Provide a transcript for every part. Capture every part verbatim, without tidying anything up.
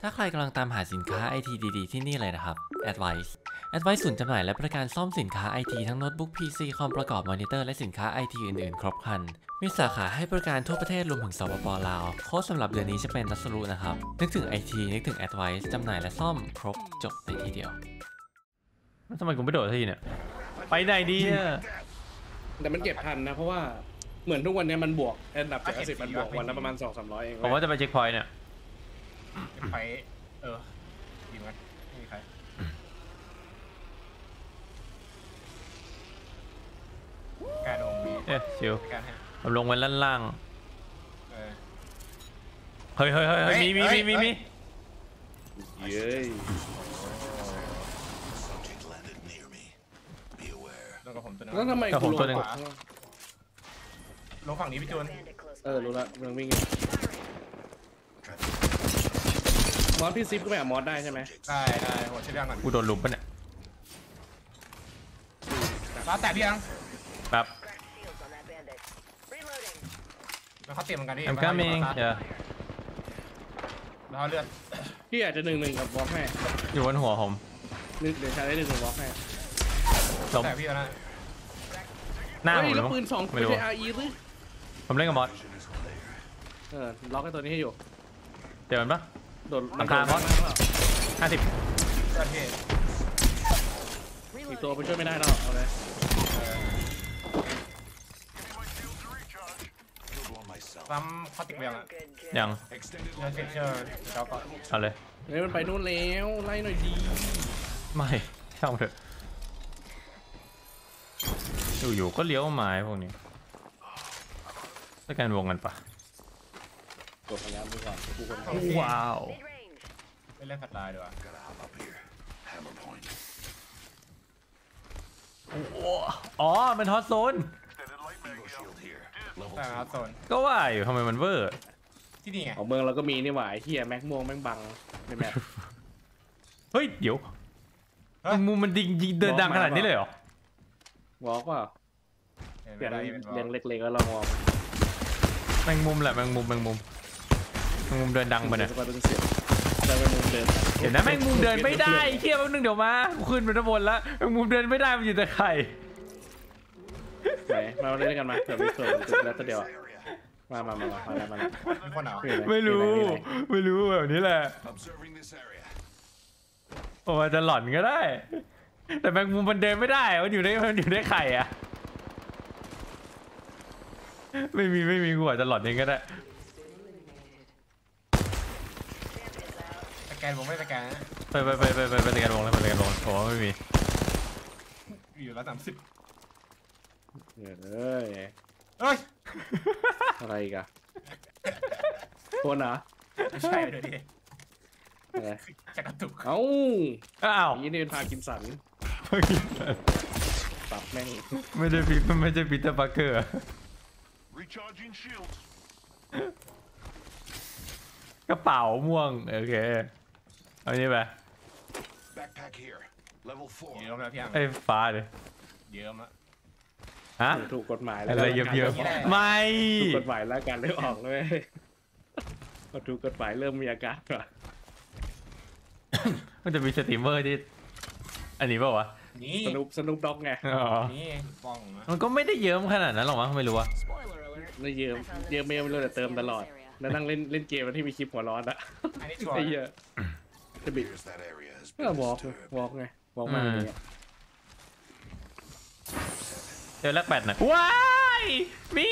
ถ้าใครกำลังตามหาสินค้า ไอ ที ดีๆที่นี่เลยนะครับ Advice Advice ศูนย์จำหน่ายและบริการซ่อมสินค้า ไอ ที ทั้งโน้ตบุ๊ก พี ซี คอมประกอบมอนิเตอร์และสินค้า ไอ ที อื่นๆครบครันมีสาขาให้บริการทั่วประเทศรวมถึงสปป.ลาวโค้ดสำหรับเดือนนี้จะเป็นนัสรุนะครับนึกถึง ไอ ที นึกถึง Advice จำหน่ายและซ่อมครบจบในที่เดียวทำไมกูไม่โดดทีเนี่ยไปไหนดีอะแต่มันเก็บทันนะเพราะว่าเหมือนทุกวันนี้มันบวกอันดับเจ็ดสิบมันบวกวันละประมาณสองสามร้อยเองผมว่าจะไปเช็คพอยต์เนี่ยเช็คพอยต์เออดีมั้ยไม่มีใครการลงมีเอ๊ะชิวผมลงไว้ล่างๆเฮ้ยเฮ้ยเฮ้ยมีมีมีมีมีเย้ยลงกับผมตัวนึงแล้วทำไมกูลงขวาลงฝั่งนี้พี่จูนเออรู้ละมันวิ่งมอสพี่ซิปก็แบบมอสได้ใช่ไหมได้ได้โหดใช่เรื่องก่อนกูโดนลุมปะเนี่ยมาแต่พี่ยังครับแล้วเขาเตรียมเหมือนกันพี่ I'm coming เดี๋ยวแล้วเลือดพี่อาจจะหนึ่งหนึ่งกับบล็อกให้อยู่บนหัวผมนึกเดี๋ยวใช้ได้หนึ่งหนึ่งบล็อกให้แต่พี่นะหน้าผมแล้วปืนสองไม่ใช่ อาร์ อี หรือผมเล่นกับมอสเออล็อกไอ้ตัวนี้ให้อยู่เดี๋ยวมันปะโดนราคามอสห้าสิบอีกตัวไปช่วยไม่ได้หรอกเอาเลยซ้ำเขาติดเบียงอ่ะยังเชื่อเชื่อเจ้าก่อนเอาเลยเฮ้ยมันไปนู่นแล้วไล่หน่อยดีไม่ช่างเถอะอยู่ๆก็เลี้ยวมาพวกนี้ต้องการวงกันปะกดพยายามดูก่อนดูคนว้าวไม่เล่นขัดลายดีกว่าอ๋อมันฮอตโซนแต่ฮอตโซนก็ว่าอยู่ทำไมมันเวอร์ที่นี่ไงของเมืองเราก็มีนี่หว่าเฮียแม็กม่วงแม็กบังในแมปเฮ้ยเดี๋ยวมุมมันดิงยิงเดินดังขนาดนี้เลยเหรอวอล์กว่าเปลี่ยนเลี้ยงเล็กๆแล้วเรามองแมงมุมแหละแมงมุมแมงมุมแมงมุมเดินดังไปเนี่ยเห็นนะแมงมุมเดินไม่ได้เคี้ยวแป๊บนึงเดี๋ยวมาขึ้นไปด้านบนแล้วแมงมุมเดินไม่ได้มันอยู่แต่ไข่ไหนมาเล่นกันมาเผื่อมีเผื่อแล้วตัวเดียวอ่ะมามามามาแล้วมาแล้วไม่รู้ไม่รู้แบบนี้แหละผมอาจจะหล่อนก็ได้แต่แมงมุมมันเดินไม่ได้มันอยู่ในมันอยู่ในไข่อะไม่มีไม่มีกูอาจจะหล่อนเองก็ได้สแกนผมไม่สแกนไปไปไปไปไปไปสแกนวงแล้วไปสแกนวงโอ้ไม่มีอยู่แล้วสามสิบเฮ้ยเฮ้ยอะไรกันคนเหรอไม่ใช่เลยดิจะกระตุกเอ้าอ้าวนี่นี่เป็นพากินสันตับแม่งไม่ใช่ปีไม่ใช่ปีเตอร์ปาร์เกอร์กระเป๋าม่วงโอเคเอานี้ไปเยอะแล้วพี่ไอ้ฟ้าเลยเยอะมากฮะถูกกฎหมายแล้วอะไรเยอะๆไม่ถูกกฎหมายแล้วการเลือกออกเลยก็ถูกกฎหมายเริ่มมีอาการว่ะมันจะมีสตรีมเมอร์ที่อันนี้ป่าววะสนุปสนุปด็อกไงนี่ป้องมันก็ไม่ได้เยอะขนาดนั้นหรอกมั้งไม่รู้ว่าไม่เยอะเยอะไม่รู้แต่เติมตลอดแล้วนั่งเล่นเล่นเกมที่มีคลิปหัวร้อนอะไอ้เยอะจะบิดก็วอล์กวอล์กไงวอล์กมาอย่างเงี้ยเจอแลกแปดนะว้ายมี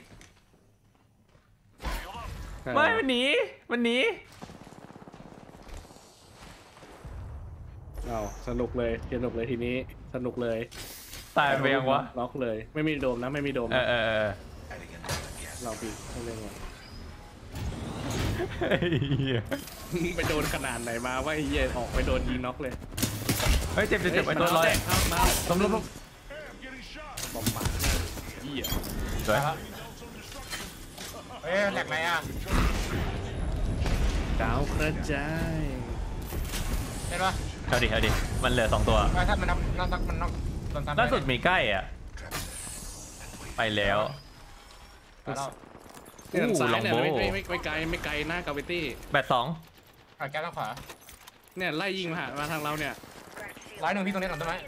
ไม่มันหนีมันหนีอ้าวสนุกเลยสนุกเลยทีนี้สนุกเลยตายไปยังวะล็อกเลยไม่มีโดมนะไม่มีโดมเออเออเราปีต้องเล่นไงไปโดนขนาดไหนมาว่าไอ้เหี้ยออกไปโดนยิงน็อกเลยเฮ้ยเจ็บเจ็บไปโดนลอยล้มล้มล้มบอมบ้าเหี้ยสวยเฮ้ยแหลกไหนอ่ะดาวกระจายเห็นปะเอาดิเอาดิมันเหลือสองตัวถ้ามันน็อกน็อกมันน็อกล่าสุดมีใกล้อ่ะไปแล้วอู้ลองโบไม่ไม่ไม่ไกลไม่ไกลหน้ากาเวตี้แปดสองขาดแก๊สทางขวาเนี่ยไล่ยิงมาหามาทางเราเนี่ยร้อยหนึ่งพี่ตรงนี้หลังต้นไม้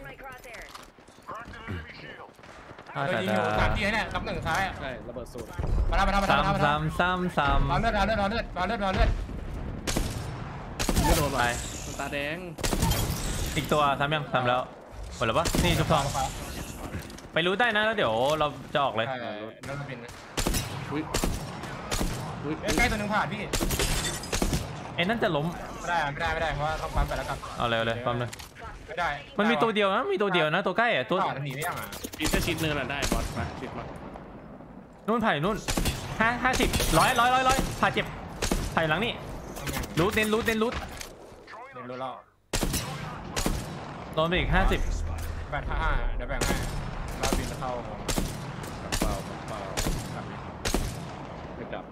อ่าเราแต่ยิงอยู่สามที่เนี่ยนับหนึ่งซ้ายอ่ะใช่ระเบิดสูตรมาแล้วมาแล้วมาแล้วมาแล้วซ้ำซ้ำซ้ำรอซ้ำเลือดรอเลือดรอเลือดรอเลือดรอเลือดไม่โดนไปว่ะมันตาแดงอีกตัวซ้ำยังซ้ำแล้วหมดแล้วปะนี่ชุบทองไปรู้ได้นะแล้วเดี๋ยวเราจะออกเลยใช่รถบินอุ้ยอุ้ยใกล้ตัวหนึ่งผ่านพี่ไอ้นั่นจะล้มไม่ได้ไม่ได้ไม่ได้เพราะว่าต้องปั๊มไปแล้วกันเอาเลยเอาเลยปั๊มเลยไม่ได้มันมีตัวเดียวนะมีตัวเดียวนะตัวใกล้อะตัวต่อหนีไม่ยังอ่ะปีถ้าชิดเนินอ่ะได้บอสมาชิดมานู่นไผ่นู่นห้าห้าสิบร้อยร้อยร้อยร้อยผ่าเจ็บไผ่หลังนี่รูทเน้นรูทเน้นรูทเดี๋ยวรู้แล้วโดนไปอีกห้าสิบแปดห้าห้าเดี๋ยวแบ่งให้เราบินเข้าเปล่าเปล่าไม่กลับ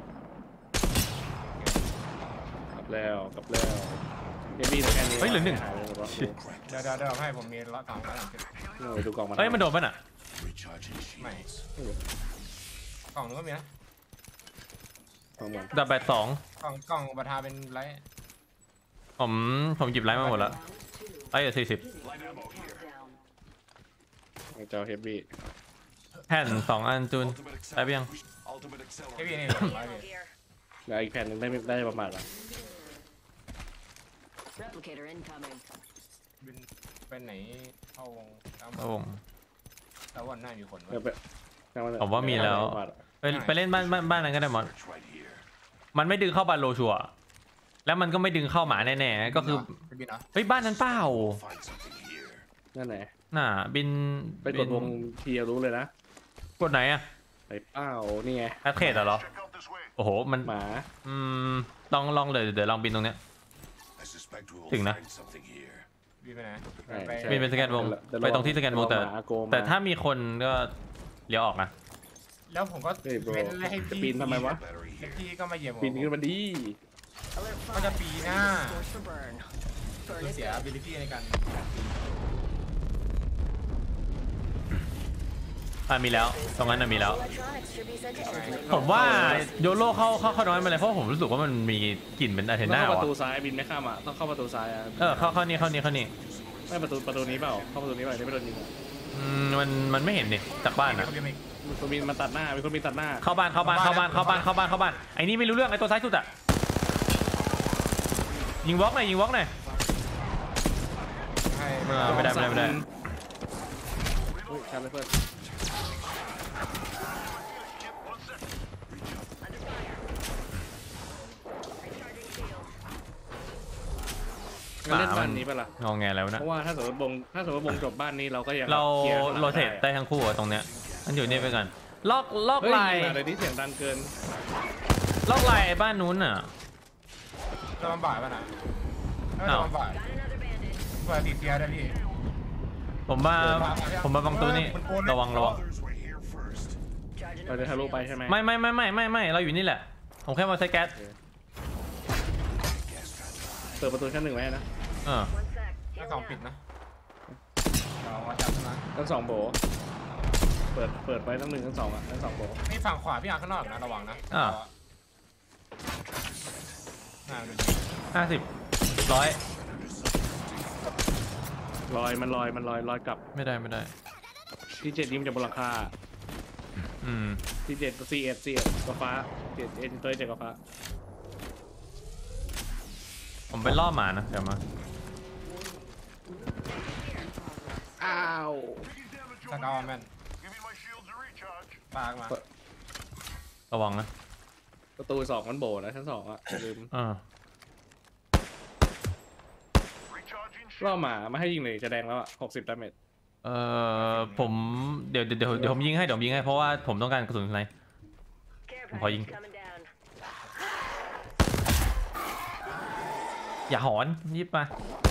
กลับแล้วกลับแล้วเฮฟวี่แค่นี้เฮ้ยเหลือหนึ่งเดี๋ยวเดี๋ยวเดี๋ยวให้ผมมีละสองละสามสิบไปดูกล่องมาเฮ้ยมันโดนป่ะน่ะไม่กล่องนึงก็มีนะกล่องมันดับแปดสองกล่องกล่องอุปทานเป็นไรผมผมหยิบไลท์มาหมดแล้วไอ้สี่สิบเจ้าเฮฟวี่แผ่นสองอันจูนได้เพียงแค่พี่นี่แล้วอีกแผ่นหนึ่งได้ไม่ได้ประมาณละ Replicator incoming. บินเป็นไหนเข้าวงตามโอ้โหตะวันหน้ามีคนเดี๋ยวไปผมว่ามีแล้ว ไปไปเล่นบ้านบ้านบ้านนั้นก็ได้หมดมันไม่ดึงเข้าบานโลชัวร์แล้วมันก็ไม่ดึงเข้าหมาแน่ๆก็คือบินเหรอเฮ้ยบ้านนั้นเปล่านั่นไหนน่ะบินไปกดวงทีรู้เลยนะกดไหนอะไปเป้านี่ไงแอดเคดเหรอโอ้โหมันหมาอืมลองลองเลยเดี๋ยวลองบินตรงเนี้ย ถึงนะบินไปไหนบินเป็นสแกนวงไปตรงที่สแกนวงแต่แต่ถ้ามีคนก็เลี้ยวออกนะแล้วผมก็เฮ้ยโบรเป็นให้จะพี่ปีนทำไมวะพี่ก็มาเหยียบปีนขึ้นมาดี Alert ก็จะ five. ปีหน้า Force for burn. คือ Furnace เสีย dead. ability ในการอ่ะมีแล้วตรงนั้นน่ะมีแล้ว Electronics should be sent to energy. ผมว่าโยโร่เข้าเข้าเข้าน้อยมาเลยเพราะผมรู้สึกว่ามันมีกลิ่นเป็นอาเทต้องน่าเข้าประว่ะตูซ้ายบินไม่ข้ามอ่ะต้องเข้าประตูซ้ายอ่ะเออเข้าเข้านี่เข้านี่เข้านี่ไม่ประตูประตูนี้เปล่าเข้าประตูนี้เปล่าที่ไม่โดนยิงอ่ะอืมมันมันไม่เห็นดิจากบ้านนะเขาบินอีกมีคนบินมาตัดหน้ามีคนบินตัดหน้าเข้าบ้านเข้าบ้านเข้าบ้านเข้าบ้านเข้าบ้านเข้าบ้านไอ้นี่ไม่รู้เรื่องไอ้ตัวซ้ายสุดอะยิงวอล์กหน่อยยิงวอล์กหน่อยให้เออไม่ได้ไม่ได้ไม่ได้อุ้ยชาร์จเลยเพื่อนงั้นเล่นบ้านนี้ปะล่ะงอแงแล้วนะเพราะว่าถ้าสมมติบงถ้าสมมติบงจบบ้านนี้เราก็ยังเราคลียข้างหลังโรเตทได้ได้ทั้งคู่อะตรงเนี้ยมันอยู่นี่ไปก่อนลอกลอกเฮ้ยลายมาเลยนี่เสียงดังเกินลอกลายไอ้บ้านนู้นอะโดนบ่ายป่ะนะไม่โดนบ่ายเปิดติดเตียได้พี่ผมว่าผมมาบังตัวนี่ระวังระวัง Charging เราจะทะลุไปใช่ไหมไม่ไม่ไม่ไม่ไม่ไม่เราอยู่นี่แหละผมแค่มาใช้แก๊สเปิดประตูชั้นหนึ่งไว้นะเออ One sec. ทั้ Here งสอง we ปิด go. นะเราวัดจับนะทั้งสองโบเปิดเปิดไปทั้งหนึ่งทั้งสองอ่ะทั้งสองโบนี่ฝั่งขวาพี่อาร์ข้างนอกนะระวังนะอ่าอ่าดูห้าสิบร้อยลอยมันลอยมันลอยลอยกลับไม่ได้ไม่ได้ที่เจ็ดยิ้มจากบนหลังคาอืมที่เจ็ดซีเอ็ดซีเอ็ดกาฟ้าเจ็ดเอ็นตัวเจ็ดกาฟ้าผมไปล่อหมานะเดี๋ยวมาอ้าวสกาวแมนปากมาระวังนะประตูสองมันโบนะชั้นสองอ่ะอย่าลืมอ่าล่อหมามาให้ยิงเลยจะแดงแล้วอ่ะหกสิบดาเมจเอ่อผมเดี๋ยวเดี๋ยวเดี๋ยวเดี๋ยวผมยิงให้เดี๋ยวผมยิงให้เพราะว่าผมต้องการกระสุนข้างใน Care Không package dính. coming down. อย่าหอนยิบมา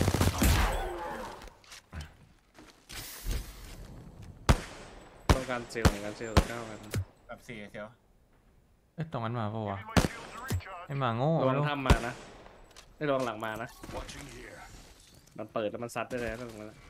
ต้องการเซลล์เหมือนกันเซลล์เก้ากันแบบสี่เชียวเอ๊ะตรงนั้นมาปะวะไอ้หมาโง่ระวังลูกถ้ำมานะไม่ระวังหลังมานะมันเปิดแล้วมันซัดได้เลยนะตรงนั้น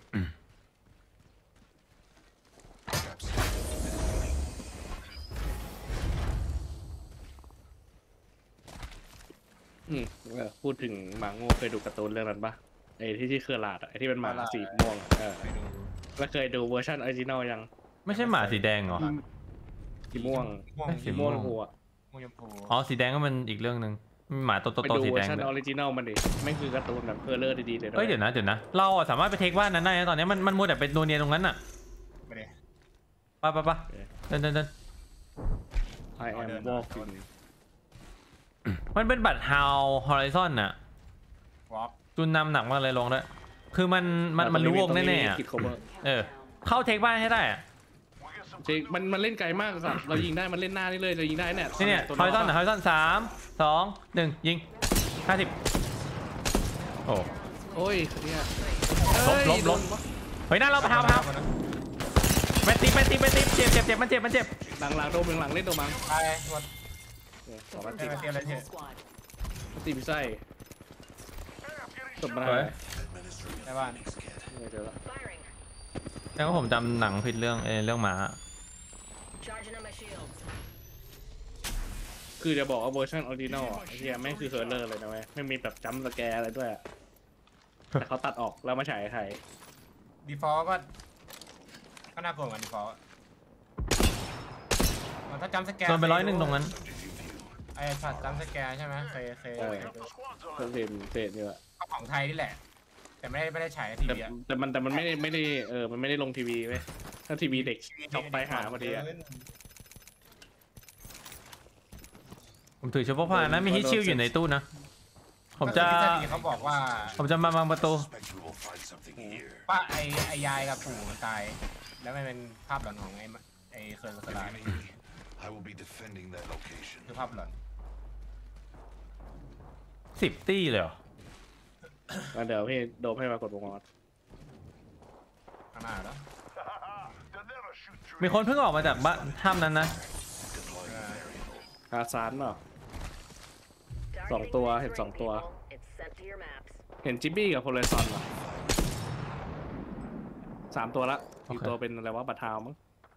อืมอพูดถึงหมาโง่เคยดูการ์ตูนเรื่องนั้นปะไอ้ที่ที่เครือลาดอะไอ้ที่เป็นหมาสีม่วงอะเออไปดูแล้วเคยดูเวอร์ชันออริจินอลยังไม่ใช่หมาสีแดงเหรอสีม่วงม่วงสีสีม่ม่ววงงหัวม่วงชมพูอ๋อสีแดงก็มันอีกเรื่องหนึ่งมีหมาโตไปโตดูสีเวอแดงร์ชันด้อวอย ริจินอลมันดิไม่คือการ์ตูนแบบเพอร์เลอร์ดีๆเลยเอ้ยเดี๋ยวนะเดี๋ยวนะเราอะสามารถไปเทคบ้านนั้นได้นะตอนนี้มันมันมัวแต่เป็นโนเนียตรงนั้นอะไม่ได้ไปไปไปเดินเดินเดินไอแอมวอล์กอินมันเป็นบัตร How Horizon น่ะวอล์กจุนนำหนักมากเลยลงด้วยคือมันมันมันรู้วงแน่ๆอะคิดโคเวอร์เออเข้าเทคบ้านให้ได้อะจริงมันมันเล่นไกลมากสัตว์เรายิงได้มันเล่นหน้านี่เลยเรายิงได้เนี่ยนี่เนี่ยตัว Horizon น่ะ Horizon สามสองหนึ่งยิงห้าสิบโอ้โอ้ยเนี่ยล้มล้มล้ม เฮ้ยหน้าเราไปทำครับไปตีไปตีไปตีเจ็บเจ็บเจ็บมันเจ็บมันเจ็บหลังหลังโดนหลังเล่นตัวมังไปหมดสองนาเตรีทียมเตรียมอะไรเถอะตีพิซซ่าจบมาได้ในบ้านไม่เจอแล้ว Firing. แล้วก็ผมจำหนังผิดเรื่องเออเรื่องหมา Charging on my shields. คือจะบอกว่าเวอร์ชันออริจินอลอ่ะไอ้เหี้ยแม่งคือเฮอร์เลอร์เลยนะเว้ยไม่มีแบบจัมป์สแกร์อะไรด้วยอะแต่เขาตัดออกแล้วมาฉายไทยดีฟอลก็ก็น่ากลัวเหมือนดีฟอลถ้าจำสแกนโดนไปร้อยหนึ่งตรงนั้นไอ้ช็อตจำสแกนใช่ไหมเคยเคยเออก็เฟรมเฟรมนี่แหละของไทยนี่แหละ แต่ไม่ได้ไม่ได้ฉายทีแต่วีอะแต่มันแต่มันไม่ได้ไม่ได้เออมันไม่ได้ลงทีวีเว้ยถ้าทีวีเด็กช็อกไปหาพอดีอะผมถือชุบพานะมีฮิตชิลอยู่ในตู้นะ ผมจะทฤษฎีเขาบอกว่าผมจะมาบังประตูป้าไอไอยายกับปู่มันตาย แล้วมันเป็นภาพหลอนของไอไอเคยร์สลา I will be defending that location. คือภาพหลอนสิบตี้เลยเหรองั้นเดี๋ยวพี่โดมให้มากดวงออสข้างหน้าแล้วมีคนเพิ่งออกมาจากบ้านถ้ำนั้นนะฮาซานเปล่า Targeting Song tua, the ห็นสอง ring, ตัว people. It's sent to your maps. เห็นจิบบี้กับโพลซอนเหรอสามตัวละอีกตัวเป็นอะไรวะบัตรทาวมั้ง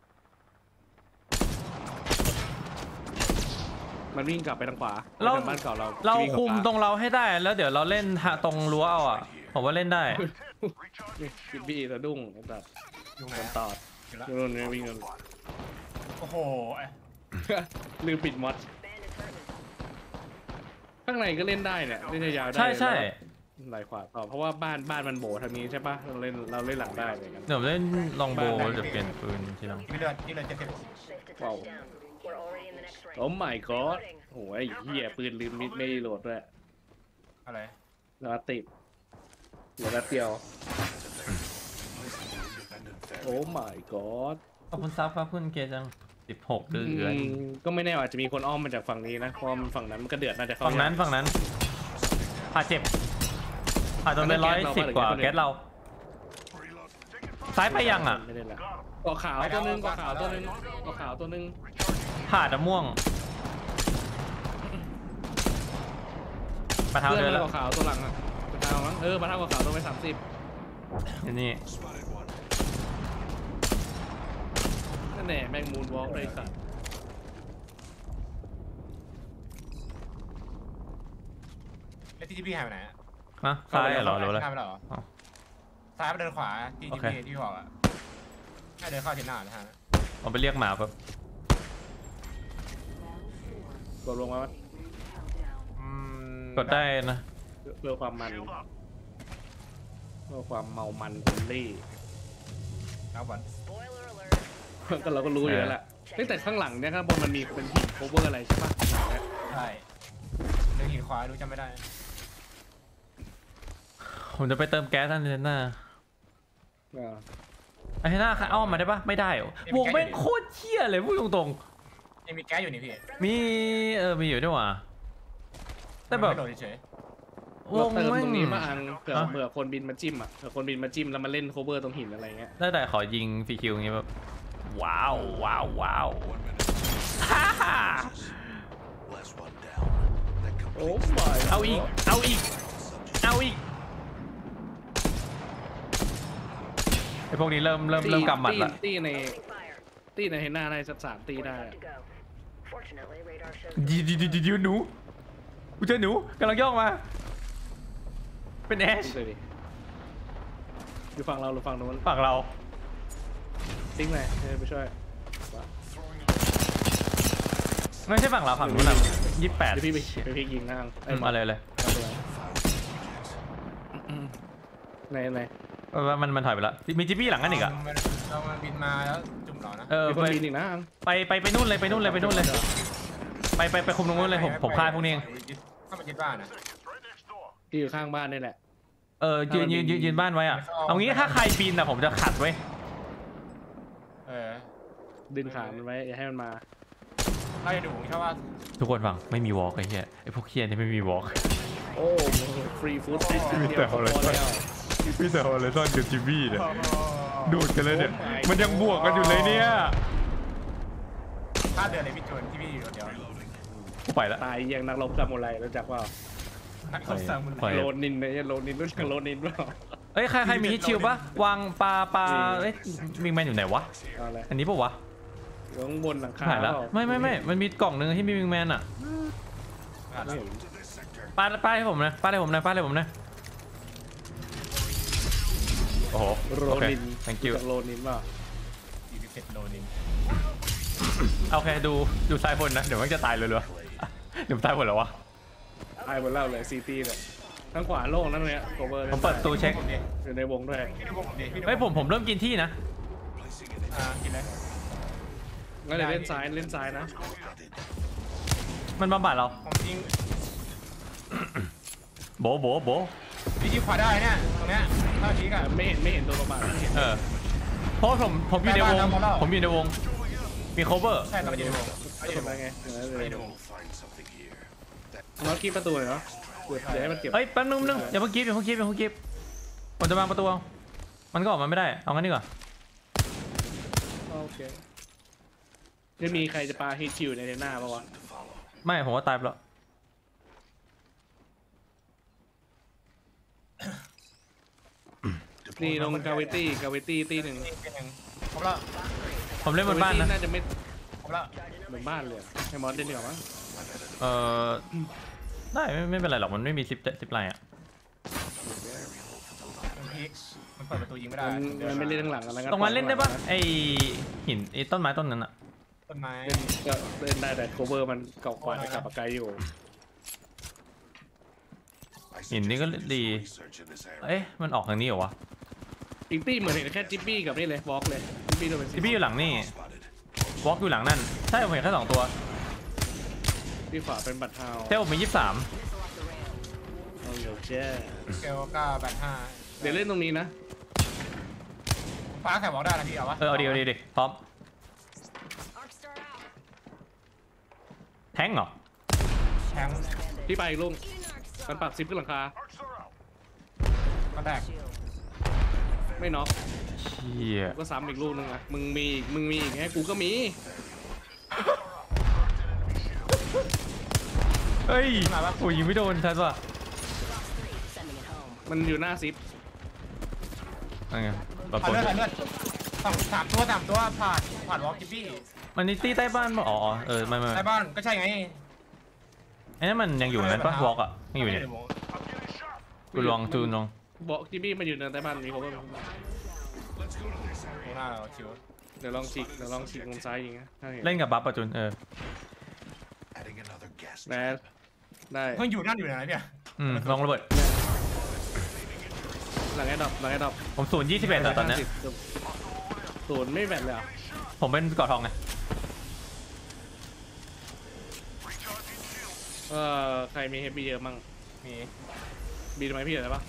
มันวิ่งกลับไปทางขวาเราไปทงบ้านเก่าเราเราวิ่งกลับคุมขวาตรงเราให้ได้แล้วเดี๋ยวเราเล่นทางตรงรั้วเอาอ่ะ ผมว่าเล่นได้จิบบี้สะดุ้งแบบอยู่ไหนโดนอะตอดอยู่แล้วนู่นนี่วิ่งกันโอ้โหไอ้ลืมปิดมอด Bandits hurting. ข้างในก็เล่นได้เนี่ยเล่นยาวๆได้ใช่ใช่แล้วไหลขวาต่อเพราะว่าบ้านบ้านมันโบทางนี้ใช่ปะเราเล่นเราเล่นหลังได้เลยกันเดี๋ยวเล่นลองโบว์เดี๋ยวเปลี่ยนปืนทีหลังที่เลือดที่เลือดจะเจ็บ Safe to Wow. touch down. We're already in the next ring. โอ้ my god โอ้ยเหี้ยปืนลืมมิดไม่ได้โหลดด้วยอะไรแล้วติดเหลือแป๊บเดียว โอ้ my god ขอบคุณซับครับคุณเกจังสิบหกเดือนเดือนอืมก็ไม่แน่อาจจะมีคนอ้อมมาจากฝั่งนี้นะเพราะมันฝั่งนั้นมันก็เดือดน่าจะเข้าฝั่งนั้นฝั่งนั้นผ่าเจ็บผ่าจนเป็นร้อยสิบกว่าแก๊สเรา ซ้ายไปยังอ่ะไม่ได้ละเกาะขาวตัวหนึงเกาะขาวตัวหนึงเกาะขาวตัวหนึงผ่าดม่วงปลาเท้าเพื่อนเดินมันแล้วเกาะขาวตัวหลังอ่ะปะเท้ามั้งเออปะเท้าเกาะขาวตัวไปสามสิบนี่ Spotted one. นั่นแน่แมงมูนวอล์กเลยสัตว์แล้วที่พี่หายไปไหนอะนะซ้ายเหรอหรืออะไรหายไปแล้วเหรออ๋อซ้ายไปเดินขวาที่โอที่เคพี่ที่บอกอะให้เดินเข้าที่หน้านะฮะผมไปเรียกหมาแป๊บกดลงมาว่าอืมกดได้นะเพื่อความมันเพื่อความเมามันคนลี่เอาบอล Spoiler alert. ก็เราก็รู้อยู่แล้วแหละเฮ้ยแต่ข้างหลังเนี่ยข้างบนมันมีเป็นหินโคเวอร์อะไรใช่ปะข้างหลังเนี่ยใช่เดินหินขวาดูจำไม่ได้ผมจะไปเติมแก๊สทันเทน่าอ่าไอ้เทน่าอ้อมมาได้ปะไม่ได้เหรอวงแม่งโคตรเชี่ยเลยพูดตรงยังมีแก๊สอยู่นี่พี่ๆมีเออมีอยู่ด้วยว่ะแต่แบบไม่โดนเฉยวเรางเติมแม่ตรงนี้มาอังเผื่อฮะเผื่อคนบินมาจิ้มอ่ะเผื่อคนบินมาจิ้มแล้วมาเล่นโคเวอร์ตรงหินอะไรเงี้ยได้แต่ขอยิงฟรีคิวอย่างเงี้ยแบบว้าวว้าวว้าว One minute. ฮ่าฮ่า Last one down. That โอ้ completes my เอาอีกเอาอีกเอาอีกไอพวกนี้เริ่มเริ่มเริ่มกำหมัดละตีใน Opening fire. ตีในเฮน่าได้สักสามตีได้ Forty-five to go. Fortunately, radar shows. ดีดีดีดีหนูกูเจอหนูกำลังย่องมาเป็นแอชเลยดิอยู่ฝั่งเราหรือฝั่งโน้นฝั่งเราทิ้งเลยไปช่วยไม่ใช่ฝั่งเราฝั่งนู้นอ่ะยี่สิบแปดเดี๋ยวพี่ไปไปพี่ยิงนั่งมาเลยเลยในในว่ามันมันถอยไปแล้วมีจิบี้หลังกันอีกอ่ะเรามันบินมาแล้วจุ่มเรานะเออมีคนไปบินอีกนะไปไปไปนู่นเลยไปนู่นเลยไปนู่นเลยไปไปไปคุมตรงนู้นเลยผมผมฆ่าพวกนี้เองเข้ามายึดบ้านนะที่อยู่ข้างบ้านนี่แหละเออยืนยืนยืนยืนบ้านไว้อ่ะเอางี้ถ้าใครปีนอ่ะผมจะขัดไว้เออดึงขามันไว้อย่าให้มันมาถ้าจะดูผมชอบว่าทุกคนฟังไม่มีวอล์กไอ้เหี้ยไอ้พวกเคียนี่ไม่มีวอล์กโอ้ฟรีฟู้ดเดียวมีแต่อะไร พี่แต่ฮอลเลซอนกับจิบี้เนี่ยดูดกันเลยเนี่ยมันยังบวกกันอยู่เลยเนี่ยค่าเดือนเลยพี่จูนที่พี่อยู่เดียวกูไปละตายยังนักรบซามูไรรู้จักว่านักข่าวสารมันไปโลนินเนี่ยโลนินรู้จักโลนินเปล่าเอ้ยใครใครมีฮิตชิลปะวางปลาปลาเอ้ยมิงแมนอยู่ไหนวะเอาเลยอันนี้ปะวะอยู่ข้างบนหลังคาหายแล้วเปล่าไม่ไม่ไม่มันมีกล่องหนึ่งที่มีมิงแมนอ่ะไม่เห็นปลาปลาให้ผมนะปลาให้ผมนะปลาให้ผมนะโอ้โหโลโอเคนิน thank you รู้จักโลนินเปล่าสี่สิบเจ็ดโลนึงโอเคดูดูซ้ายบนนะเดี๋ยวมันจะตายเลยเหรอเดี๋ยวตายหมดแล้ววะตายหมดแล้วเลยซีตีเลยทั้งขวาโล่งนั่นเลยโคเวอร์ผมเปิดประตูเช็คอยู่ในวงด้วยพี่ดูผมดิพี่ดูเฮ้ยผมผมเริ่มกินที่นะอ่ากินเลยงั้นเดี๋ยวเล่นซ้ายเล่นซ้ายนะมันบำบัดเราผมยิงโบะโบะโบะพี่ยิงขวาได้เนี่ยตรงเนี้ยถ้าชี้กันไม่เห็นไม่เห็นตัวประมาณไม่เห็นเออเพราะผมผมอยู่ในวงได้บ้านเราผมอยู่ในวงมี cover ใช่ตอนนี้ดูผมไม่เห็นได้ไงเออเลยดูผม Find something here. That น็อตคีบประตูเลยเนาะเดี๋ยวให้มันเก็บเฮ้ยแป๊บนึงแป๊บนึงอย่าเพิ่งกิฟอย่าเพิ่งกิฟอย่าเพิ่งกิฟผมจะวางประตูเอามันก็ออกมาไม่ได้เอางั้นดีกว่าโอเคจะมีใครจะปาฮิตคิวในหน้าป่าวะ to follow. ไม่ผมว่าตายไปแล้วนี่ลงกาวิตี้กาวิตี้ตีหนึ่งตีหนึ่งครบแล้วผมเล่นบนบ้านนะน่าจะไม่ครบแล้วเหมือนบ้านเลยอะให้มอสเล่นดีกว่ามั้งเออได้ไม่ไม่เป็นไรหรอกมันไม่มีซิปซิปไลน์อ่ะมันพลิกมันเปิดประตูยิงไม่ได้มันมันไม่เล่นข้างหลังอะไรตรงนั้นเล่นได้ปะไอหินไอต้นไม้ต้นนั้นอ่ะต้นไม้เล่นก็เล่นได้แต่โคเวอร์มันเก่ากว่ากับไกลอยู่ I หินนี่ก็ดี research in this area. เอ๊ะมันออกทางนี้เหรอวะอีกตี้เหมือนเห็นแค่จิปปี้กับนี่เลยวอล์กเลยจิปปี้โดนเป็นจิบี้อยู่หลังนี่ Spotted. วอล์กอยู่หลังนั่นใช่ผมเห็นแค่สองตัวที่ขวาเป็นบัตรเทาเทลผมมียี่สิบสามเอาเดี๋ยวแจ้เกลก้าแบทห้าเดี๋ยวเล่นตรงนี้นะฟ้าแข่บอกได้นะพี่เอาวะเออเอาดีเอาดีดิพร้อม Arc star out. แทงเหรอแทงที่ไปอีกลุง Eating arc มัน star. ปักซิปขึ้นหลังคามาแตก Shield. ไม่น็อกเชี่ยก็ซ้ำอีกลูกนึงอ่ะมึงมีอีกมึงมีอีกไงกูก็มีเฮ้ยโอ้ยยิงไม่โดนทันว่ะ Three. Sending it home. มันอยู่หน้าซิปนั่นไงปรากผ่านฏเลือดผ่านเลือดสองสามตัวสามตัวผ่านผ่านวอลกิปปี้มันนี่ตีใต้บ้านป่ะอ๋อเออไม่ไม่ในบ้านก็ใช่ไงไอ้นั่นมันยังอยู่นั้นปะวอล์กอ่ะยังอยู่เนี่ยกูลองจูนลองบอกจิปปี้มันอยู่ในใต้บ้านมีโคเวอร์โอ้หน้าเราชิวเดี๋ยวลองฉีกเดี๋ยวลองฉีกมุมซ้ายยิงนะถ้าเห็นเล่นกับบัฟปะจูนเออ Adding another gas แมสได้เพิ่งอยู่นั่นอยู่ไหนพี่อืมลองระเบิดหลังไอ้ดอกหลังไอ้ดอกผมศูนย์ยี่สิบเอ็ดตอนเนี้ยศูนย์ไม่แบตเลยอ่ะผมเป็นเกาะทองไงเออใครมีเฮฟบี้เยอะมั่งมีบีทำไมพี่เยอะปะ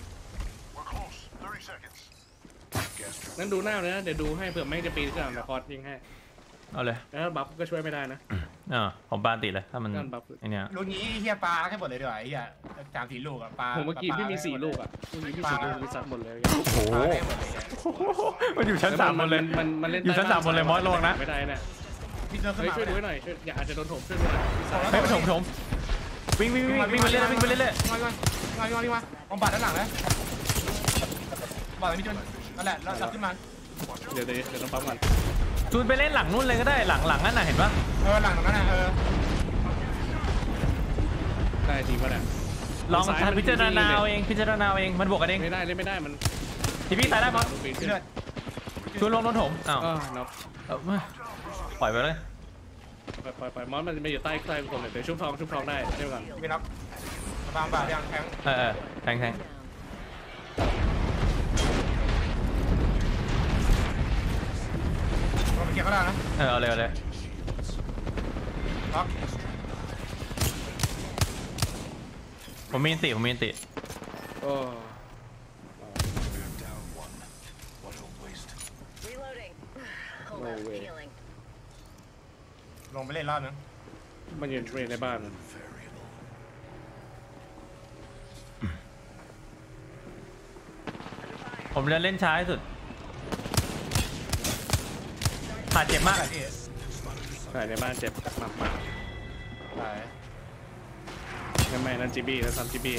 gas trap. งั้นดูหน้าเลยนะเดี๋ยวดูให้เผื่อไม่จะปีนขึ้นหลังแต่คอร์ดยิงให้เอาเลยแล้วบัฟก็ช่วยไม่ได้นะอ่าผมปาติเลยถ้ามันนั่นบัฟไอเนี้ยลูกนี้เฮียปลาแค่หมดเลยดีกว่าเฮียสามสี่ลูกอะปลาผมเมื่อกี้พี่มีสี่ลูกอ่ะเมื่อกี้พี่สี่ลูกพี่ซัดหมดเลยโอ้โหปลาแค่หมดเลยมันอยู่ชั้นสามหมดเลยมันมันเล่นอยู่ชั้นสามหมดเลยมอสระวังนะไม่ได้เนี่ยพี่เจอขึ้นเฮ้ยมาช่วยดูให้หน่อยช่วยอย่าอาจจะโดนถมช่วยดูหน่อยพี่ซัดเฮ้ยมาถมถมวิ่งวิ่งวิ่งวิ่งไปเรื่อยๆวิ่งไปเรื่อยมาก่อนมาก่อนมาก่อนมองบาดด้านหลังเลยบาดอะไรพี่จนนั่นแหละแล้วจับขึ้นมาเดี๋ยวเดี๋ยวเดี๋ยวต้องปั๊มก่อนๆจูนไปเล่นหลังนู่นเลยก็ได้หลังหลังนั่นน่ะเห็นปะเออหลังตรงนั้นนะเออได้จริงป่ะเนี่ยลองซ้ายมันพิจารณายิงเลยเอาเองพิจารณาเอาเองมันบวกกันเองไม่ได้เล่นไม่ได้มันทีพี่ตายได้ปะปีนขึ้นเลือดชวนลงรถผมอ้าวอ้าวน็อกเอามาปล่อยไปเลยปล่อยปล่อยปล่อยมอสมันไม่อยู่ใต้ใต้ผมเลยเดี๋ยวชุบทองชุบทองได้เดี๋ยวก่อนไม่น็อกฟาร์มป่ายังแทงเออเออแทงแทงเราไปเก็บก็ได้นะเออเอาเลยเอาเลยน็อกผมมีอันติผมมีอันติโอ้ We're down one. What a waste. Reloading. Hold No up. way. Healing. ลงไปเล่นรอบนึงมันยืนเทรนในบ้านมัน Variable. ผมจะเล่นช้าที่สุดขาดเจ็บมากอะอะที่ใช่ในบ้านเจ็บมากมากตายงั้นไม่นั่นจีบีแล้วทำจีบี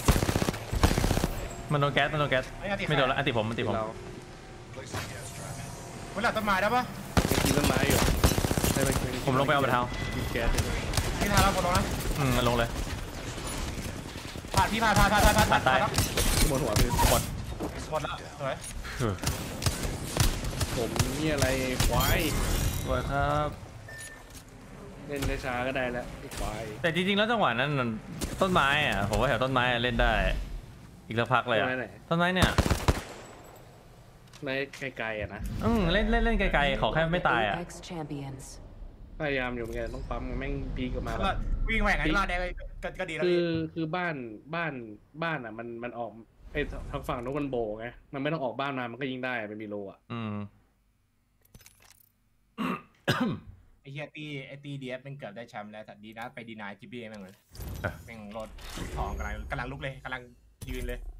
มันโดนแก๊สมันโดนแก๊สไม่เอาติดไม่โดนละอันติผมอันติผมเรา Placing gas trap. เวลาต้นไม้ได้ปะกินต้นไม้อยู่ได้ไปผมลงไปเอาบัตรเท้ากินแก๊สอยู่พี่ทาเราหมดลงนะอืมลงเลยผ่านพี่ผ่านผ่านผ่านผ่านผ่านผ่านตายแล้วบนหัวพี่หมดหมดแล้วสวยเออผมนี่อะไรควายสวยครับเล่นช้าๆก็ได้แล้วไอ้ควายแต่จริงๆแล้วจังหวะนั้นมันต้นไม้อะผมว่าแถวต้นไม้อะเล่นได้ อีกสักพักเลยอะต้นไม้ไหนต้นไม้เนี่ยในไกลๆอ่ะนะอืมเล่นเล่นเล่นไกลๆขอแค่ไม่ตายอ่ะ Apex champions. พยายามอยู่เหมือนกันต้องปั๊มแม่งพีกออกมาก็วิ่งแหวกไงลาดแดงก็ก็ดีแล้วคืพี่อคือบ้านบ้านบ้านอ่ะมันมันออกไอ้ทางฝั่งนู้นมันโบไงมันไม่ต้องออกบ้านมามันก็ยิงได้มันมีโลอ่ะอืมไอ้เฮียตีไอ้ตีเดียสเป็นเกือบได้แชมป์แล้วแต่ดีนะไปดีนายจีบีแม่งเลยแม่งรถของกำลังกำลังลุกเลยกำลังยืนเลย